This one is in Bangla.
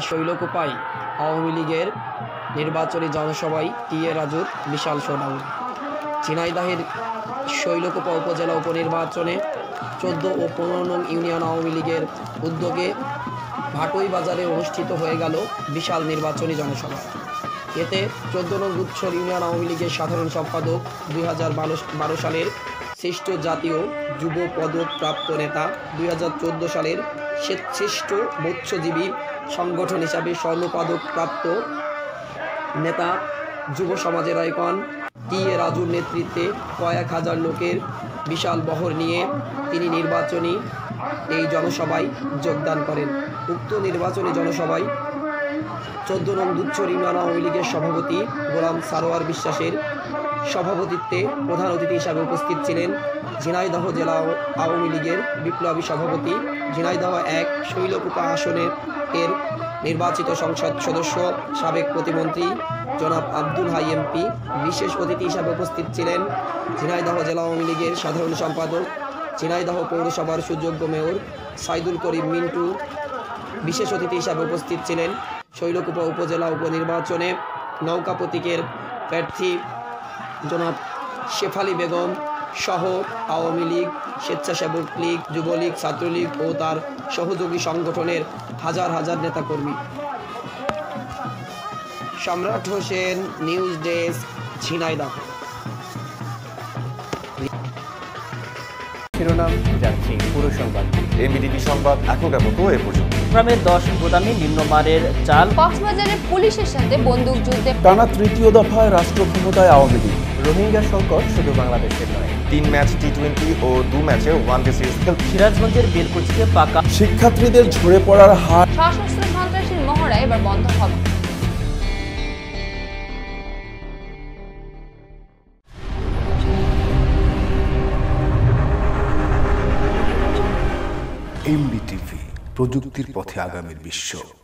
শৈলকুপায় আওয়ামী লীগের নির্বাচনী জনসভায় টি.এ. রাজুর বিশাল শোডাউন। ঝিনাইদহের শৈলকুপা উপজেলা উপনির্বাচনে 14 ও 15 নং ইউনিয়ন আওয়ামী লীগের উদ্যোগে ভাটই বাজারে অনুষ্ঠিত হয়ে গেল বিশাল নির্বাচনী জনসভা। এতে 14 নং গুচ্ছর ইউনিয়ন আওয়ামী লীগের সাধারণ সম্পাদক, 2012 সালের শ্রেষ্ঠ জাতীয় যুব পদক প্রাপ্ত নেতা, 2014 সালের শ্রেষ্ঠ মৎস্যজীবী সংগঠন হিসাবে স্বর্ণপদক প্রাপ্ত নেতা, যুব সমাজের আইকন টি.এ. রাজুর নেতৃত্বে কয়েক হাজার লোকের বিশাল বহর নিয়ে তিনি নির্বাচনী এই জনসভায় যোগদান করেন। উক্ত নির্বাচনী জনসভায় 14 নং গুচ্ছর ইউনিয়ন আওয়ামী লীগের সভাপতি গোলাম সারোয়ার বিশ্বাসের সভাপতিত্বে প্রধান অতিথি হিসাবে উপস্থিত ছিলেন ঝিনাইদহ জেলা আওয়ামী লীগের বিপ্লবী সভাপতি, ঝিনাইদহ 1 শৈলকুপা আসনের এর নির্বাচিত সংসদ সদস্য, সাবেক প্রতিমন্ত্রী জনাব আব্দুল হাই এমপি। বিশেষ অতিথি হিসাবে উপস্থিত ছিলেন ঝিনাইদহ জেলা আওয়ামী লীগের সাধারণ সম্পাদক, ঝিনাইদহ পৌরসভার সুযোগ্য মেয়র সাইদুল করিম মিন্টু। বিশেষ অতিথি হিসাবে উপস্থিত ছিলেন শৈলকুপা উপজেলা উপনির্বাচনে নৌকা প্রতীকের প্রার্থী জনাব শেফালি বেগম সহ আওয়ামী লীগ, স্বেচ্ছাসেবক লীগ, যুবলীগ, ছাত্রলীগ ও তার সহযোগী সংগঠনের হাজার হাজার নেতাকর্মী। সম্রাট হোসেন, নিউজ ডেস্ক, ঝিনাইদহ। শিরোনাম যাচ্ছি পুরো সংবাদ। এমবিটিভি সংবাদ এখনকার মতো এ পর্যন্ত। গ্রামের 10 গোদামে নিম্নমানের চাল। কক্সবাজারে পুলিশের সাথে বন্দুক যুদ্ধে টানা তৃতীয় দফায় রাষ্ট্র ক্ষমতায় আওয়ামী লীগ। রোহিঙ্গা সংকট শুধু বাংলাদেশের নয়, 3 ম্যাচ টি-20 ও 2 ম্যাচের ওয়ানডে সিরিজ খেলতে সিরাজগঞ্জের বেলকুচিতে পাকা। শিক্ষার্থীদের ঝরে পড়ার হার। সশস্ত্র সন্ত্রাসীর মহড়া এবার বন্ধ হবে। এমবিটিভি, প্রযুক্তির পথে আগামীর বিশ্ব।